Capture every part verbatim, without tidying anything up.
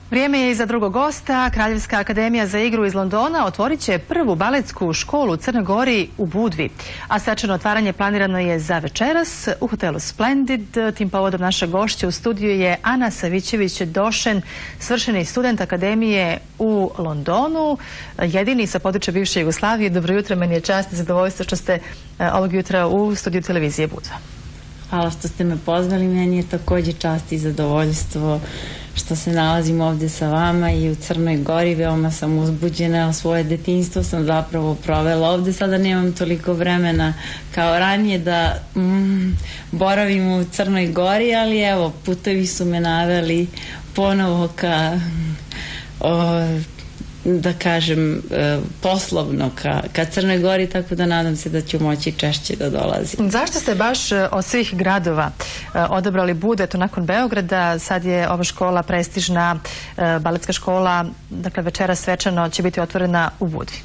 Vrijeme je i za drugog gosta. Kraljevska akademija za igru iz Londona otvorit će prvu baletsku školu u Crnoj Gori u Budvi. A svečano otvaranje planirano je za večeras u hotelu Splendid. Tim povodom naša gošća u studiju je Ana Savićević-Došen, svršeni student akademije u Londonu, jedini sa područja bivše Jugoslavije. Dobro jutro, meni je čast i zadovoljstvo što ste ovog jutra u studiju televizije Budva. Hvala što ste me pozvali, meni je također čast i zadovoljstvo što se nalazim ovdje sa vama i u Crnoj Gori. Veoma sam uzbuđena, svoje detinjstvo sam zapravo provela ovdje. Sada nemam toliko vremena kao ranije da mm, boravim u Crnoj Gori, ali evo, putevi su me naveli ponovo ka o, da kažem, poslovno ka, ka Crnoj Gori, tako da nadam se da ću moći češće da dolazim. Zašto ste baš od svih gradova odabrali Budvu? Eto, nakon Beograda, sad je ova škola prestižna baletska škola, dakle večera svečano će biti otvorena u Budvi.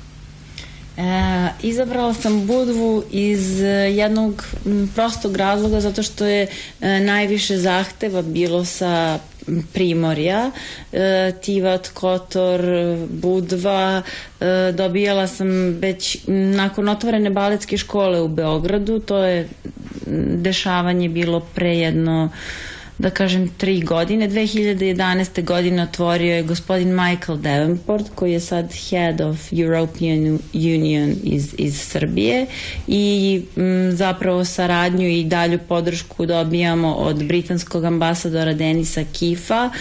E, izabrala sam Budvu iz jednog prostog razloga, zato što je e, najviše zahteva bilo sa Primorja, e, Tivat, Kotor, Budva. E, dobijala sam već nakon otvorene baletske škole u Beogradu. To je dešavanje bilo pre jedno, da kažem, tri godine. dve hiljade jedanaeste. godine otvorio je gospodin Michael Davenport, koji je sad Head of European Union iz, iz Srbije, i m, zapravo saradnju i dalju podršku dobijamo od britanskog ambasadora Denisa Kifa.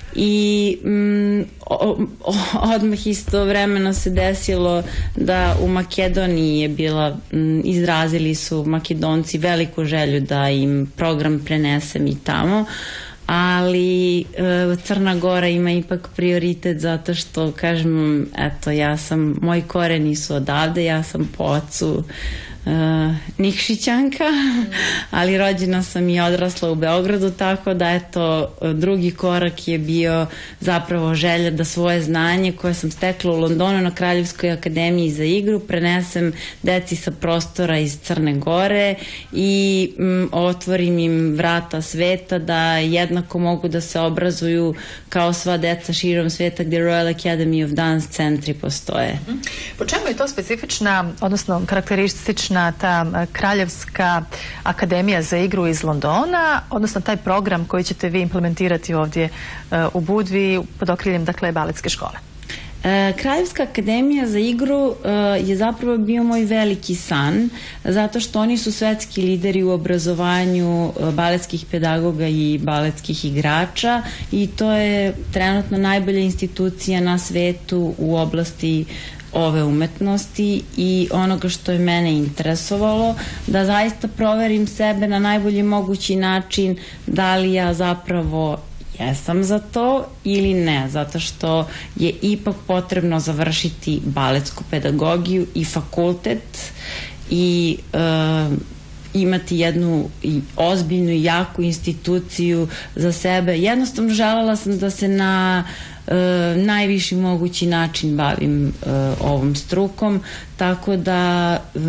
I mm, o, o, odmah istovremeno se desilo da u Makedoniji je bila, mm, izrazili su Makedonci veliku želju da im program prenesem i tamo, ali e, Crna Gora ima ipak prioritet, zato što, kažem, eto, ja sam, moji koreni su odavde, ja sam po ocu Uh, Nikšićanka, ali rođena sam i odrasla u Beogradu, tako da eto, drugi korak je bio zapravo želja da svoje znanje koje sam stekla u Londonu na Kraljevskoj akademiji za igru prenesem deci sa prostora iz Crne Gore i mm, otvorim im vrata sveta da jednako mogu da se obrazuju kao sva deca širom sveta gdje Royal Academy of Dance centri postoje. Po čemu je to specifična, odnosno karakteristična ta Kraljevska akademija za igru iz Londona, odnosno taj program koji ćete vi implementirati ovdje uh, u Budvi pod okriljem, dakle, baletske škole? E, Kraljevska akademija za igru e, je zapravo bio moj veliki san, zato što oni su svetski lideri u obrazovanju e, baletskih pedagoga i baletskih igrača, i to je trenutno najbolja institucija na svetu u oblasti ove umetnosti i onoga što je mene interesovalo, da zaista proverim sebe na najbolji mogući način, da li ja zapravo jesam za to ili ne, zato što je ipak potrebno završiti baletsku pedagogiju i fakultet i uh, imati jednu i ozbiljnu i jaku instituciju za sebe. Jednostavno želela sam da se na uh, najviši mogući način bavim uh, ovom strukom, tako da uh,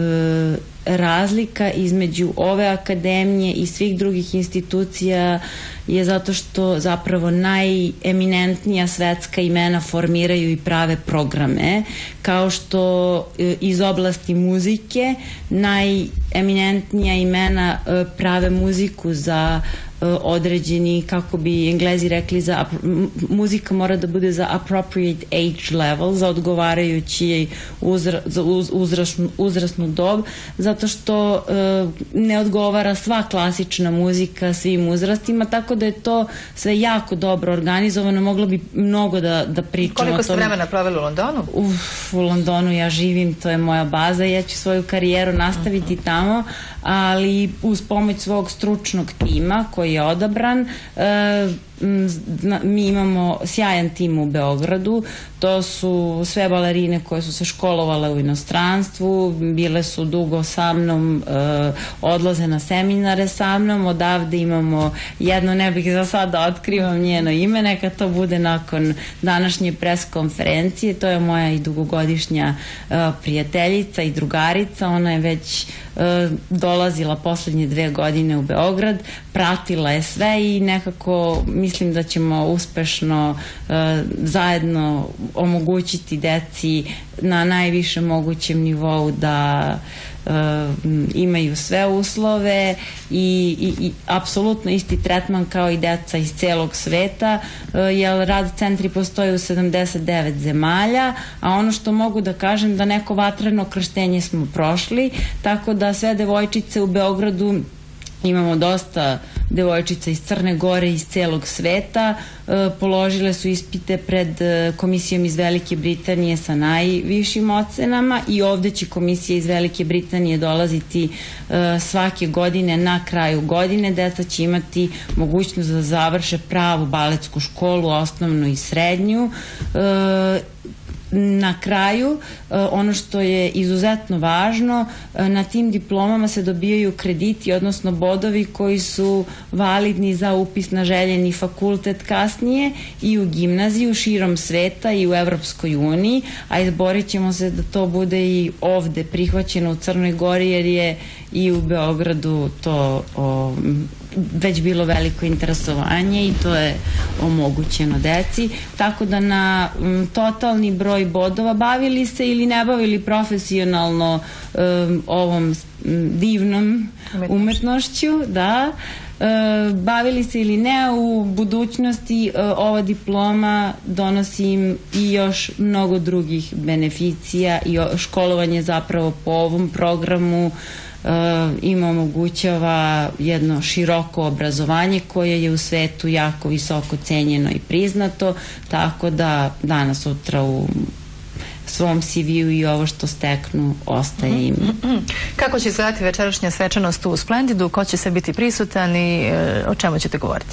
razlika između ove akademije i svih drugih institucija je zato što zapravo najeminentnija svetska imena formiraju i prave programe, kao što iz oblasti muzike najeminentnija imena prave muziku za određeni, kako bi Englezi rekli, za muzika mora da bude za appropriate age level, za odgovarajući uzra, za uz, uzrasnu, uzrasnu dob, zato što uh, ne odgovara sva klasična muzika svim uzrastima, tako da je to sve jako dobro organizovano. Moglo bi mnogo da, da pričam. Koliko ste vremena proveli u Londonu? Uf, u Londonu ja živim, to je moja baza, ja ću svoju karijeru nastaviti uh-huh. tamo, ali uz pomoć svog stručnog tima koji je odabran. E, mi imamo sjajan tim u Beogradu, to su sve balerine koje su se školovale u inostranstvu, bile su dugo sa mnom, e, odlaze na seminare sa mnom. Odavde imamo jedno, ne bih za sad da otkrivam njeno ime, neka to bude nakon današnje pres konferencije. To je moja i dugogodišnja e, prijateljica i drugarica, ona je već e, dolazila poslednje dve godine u Beograd, pratila je sve i nekako mi mislim da ćemo uspešno zajedno omogućiti deci na najvišem mogućem nivou da imaju sve uslove i, i, i apsolutno isti tretman kao i deca iz celog sveta, jer rad centri postoje u sedamdeset devet zemalja, a ono što mogu da kažem da neko vatreno krštenje smo prošli, tako da sve devojčice u Beogradu, imamo dosta devojčica iz Crne Gore, iz celog sveta, položile su ispite pred komisijom iz Velike Britanije sa najvišim ocenama i ovde će komisija iz Velike Britanije dolaziti svake godine na kraju godine. Deca će imati mogućnost da završe pravu baletsku školu, osnovnu i srednju. Na kraju, ono što je izuzetno važno, na tim diplomama se dobijaju krediti, odnosno bodovi koji su validni za upis na željeni fakultet kasnije i u gimnaziju širom sveta i u Evropskoj uniji, a izborit ćemo se da to bude i ovde prihvaćeno u Crnoj Gori, jer je i u Beogradu to o, već bilo veliko interesovanje i to je omogućeno deci, tako da na m, totalni broj bodova, bavili se ili ne bavili profesionalno um, ovom m, divnom umetnošću, da, e, bavili se ili ne, u budućnosti e, ova diploma donosi im i još mnogo drugih beneficija i o, školovanje zapravo po ovom programu Uh, im omogućava jedno široko obrazovanje koje je u svetu jako visoko cenjeno i priznato, tako da danas sutra u svom C V-u i ovo što steknu ostaje im. Kako će izgledati večerašnja svečanost u Splendidu, ko će se biti prisutan i e, o čemu ćete govoriti?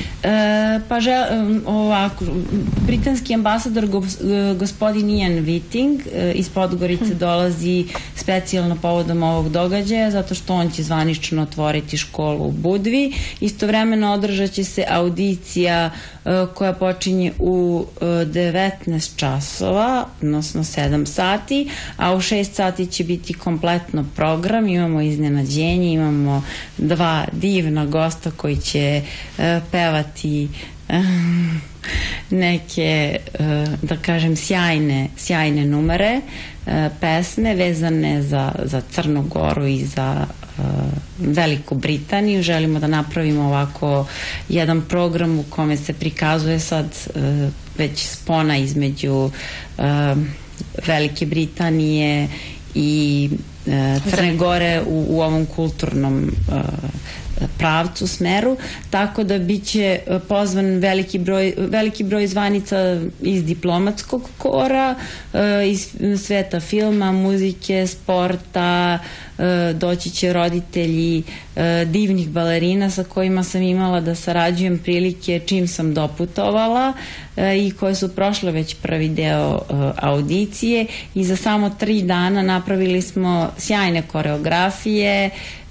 E, pa žel, ovako, britanski ambasador go, gospodin Ian Whiting e, iz Podgorice dolazi specijalno povodom ovog događaja, zato što on će zvanično otvoriti školu u Budvi. Istovremeno održat će se audicija e, koja počinje u e, devetnaest časova, odnosno sedam sati, a u šest sati će biti kompletno program. Imamo iznenađenje, imamo dva divna gosta koji će e, pevati um, neke, uh, da kažem, sjajne, sjajne numere, uh, pesme vezane za, za Crnu Goru i za uh, Veliku Britaniju. Želimo da napravimo ovako jedan program u kome se prikazuje sad uh, već spona između uh, Velike Britanije i uh, Crne Gore u, u ovom kulturnom uh, pravcu, smeru, tako da biće pozvan veliki broj, veliki broj zvanica iz diplomatskog kora, iz sveta filma, muzike, sporta, doći će roditelji divnih balerina sa kojima sam imala da sarađujem prilike čim sam doputovala i koje su prošle već prvi deo audicije i za samo tri dana napravili smo sjajne koreografije,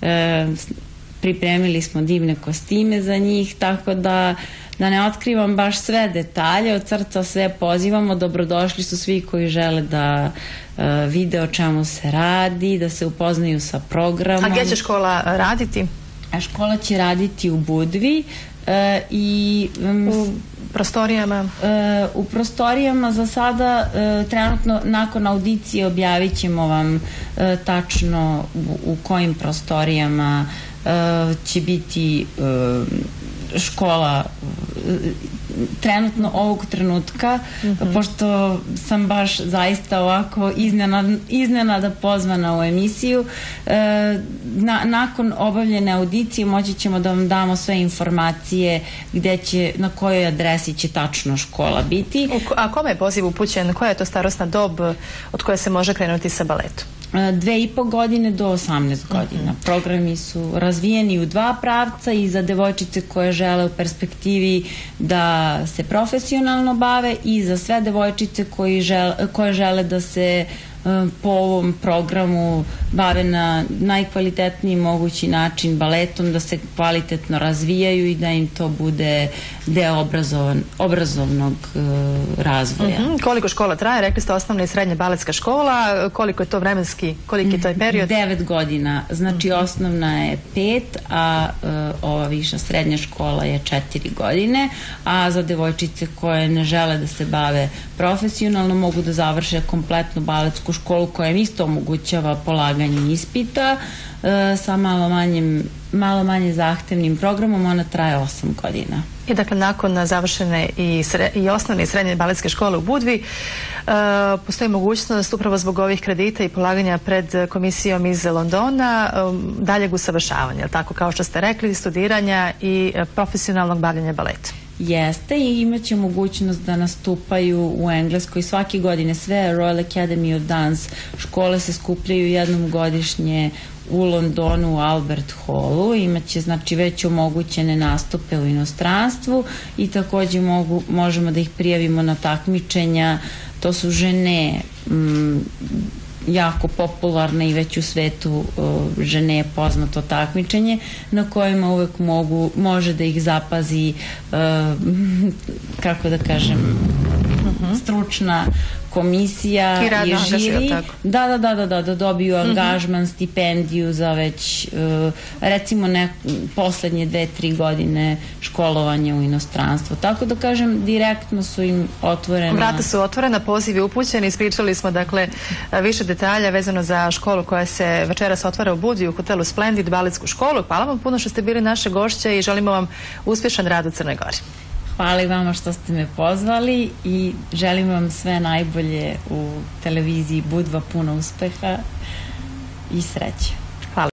pripremili smo divne kostime za njih, tako da da ne otkrivam baš sve detalje, od srca sve pozivamo, dobrodošli su svi koji žele da uh, vide o čemu se radi, da se upoznaju sa programom. A gdje će škola raditi? A škola će raditi u Budvi uh, i um, u prostorijama? Uh, u prostorijama za sada uh, trenutno nakon audicije objavit ćemo vam uh, tačno u, u kojim prostorijama Uh, će biti uh, škola uh, trenutno ovog trenutka, mm-hmm. pošto sam baš zaista ovako iznenada, iznenada pozvana u emisiju. Uh, na, nakon obavljene audicije moći ćemo da vam damo sve informacije gde će, na kojoj adresi će tačno škola biti. A kome je poziv upućen? Koja je to starosna dob od koje se može krenuti sa baletom? Dve i po godine do osamnaest godina. Mm-hmm. Programi su razvijeni u dva pravca i za devojčice koje žele u perspektivi da se profesionalno bave i za sve devojčice koji žele, koje žele da se po ovom programu bave na najkvalitetniji mogući način baletom, da se kvalitetno razvijaju i da im to bude deo obrazovan, obrazovnog razvoja. Mm-hmm. Koliko škola traje? Rekli ste osnovna i srednja baletska škola. Koliko je to vremenski, koliki je to period? Devet godina. Znači mm-hmm. osnovna je pet, a uh, ova viša srednja škola je četiri godine, a za devojčice koje ne žele da se bave profesionalno mogu da završe kompletnu baletsku školu koja im isto omogućava polaganje ispita uh, sa malo manjim malo manje zahtevnim programom. Ona traje osam godina. I dakle, nakon završene i, sre, i osnovne i srednje baletske škole u Budvi, uh, postoji mogućnost upravo zbog ovih kredita i polaganja pred komisijom iz Londona um, daljeg usavršavanja, tako kao što ste rekli, studiranja i uh, profesionalnog bavljanja baleta. Jeste, i imaće mogućnost da nastupaju u Engleskoj svake godine. Sve Royal Academy of Dance škole se skupljaju jednom godišnje u Londonu, u Albert Hallu. Imaće znači već omogućene nastupe u inostranstvu i takođe mogu, možemo da ih prijavimo na takmičenja. To su žene m, jako popularne i već u svetu uh, žene je poznato takmičenje na kojima uvek mogu, može da ih zapazi uh, kako da kažem uh-huh. stručna komisija i, i žiri. Da, da, da, da, da, da dobiju angažman, mm-hmm. stipendiju za već uh, recimo ne, poslednje dve, tri godine školovanja u inostranstvu. Tako da kažem, direktno su im otvorena. Vrata su otvorena, poziv je upućen, ispričali smo dakle više detalja vezano za školu koja se večeras otvara u Budvi u hotelu Splendid, baletsku školu. Hvala vam puno što ste bili naše gošće i želimo vam uspješan rad u Crnoj Gori. Hvala i vama što ste me pozvali i želim vam sve najbolje u televiziji Budva, puno uspeha i sreće.